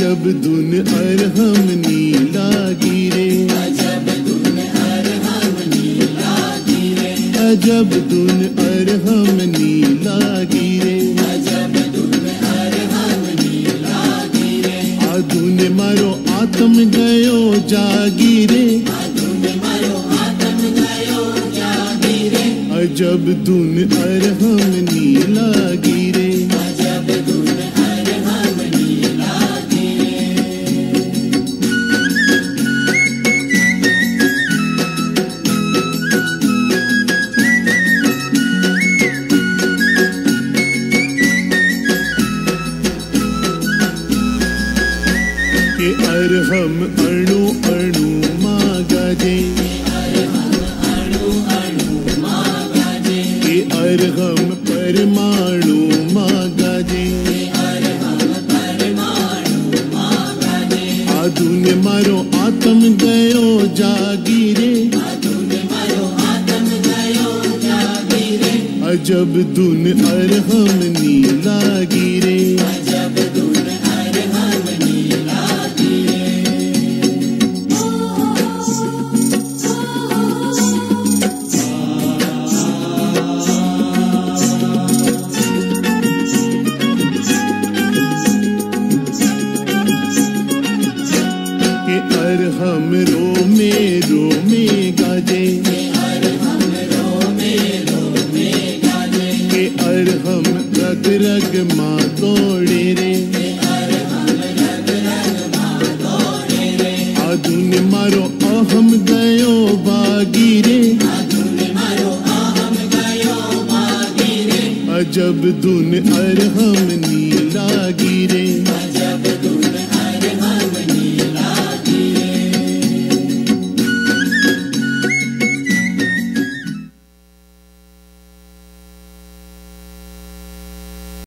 अजब धुन अरहम नीला गिरे, अजब धुन अरहम नीला गिरे, अजब धुन अरहम नीला गिरे, अजब धुन अरहम नीला गिरे। आधुन मारो आत्म गयो जागीरे, आधुन मारो आत्म गयो जागीरे, अजब धुन अरहम नीला गिरे, अजब धुन अरहम नीला गिरे। के अरहम अणु अणु माँ गाजे, अरहम अणु अणु माँ गाजे, के अरहम परमाणु माँ गाजे, अरहम परमाणु माँ गाजे, आधुन मारो आत्म गयो जागीरे, आधुन मारो आत्म गयो जागीरे, अजब धुन अरहम नीला गिरे, अजब धुन अरहम नीला गिरे। के अरहम रोमे रोमे गाजे, अरहम रोमे रोमे गाजे, के अरहम रग रग माँ तोड़े रे, अरहम रग रग माँ दौड़े रे, आधुन मारो अहम गयो बागीरे, आधुन मारो अहम गयो बागीरे, अजब धुन अरहम नीला गिरे, अजब धुन अरहम नीला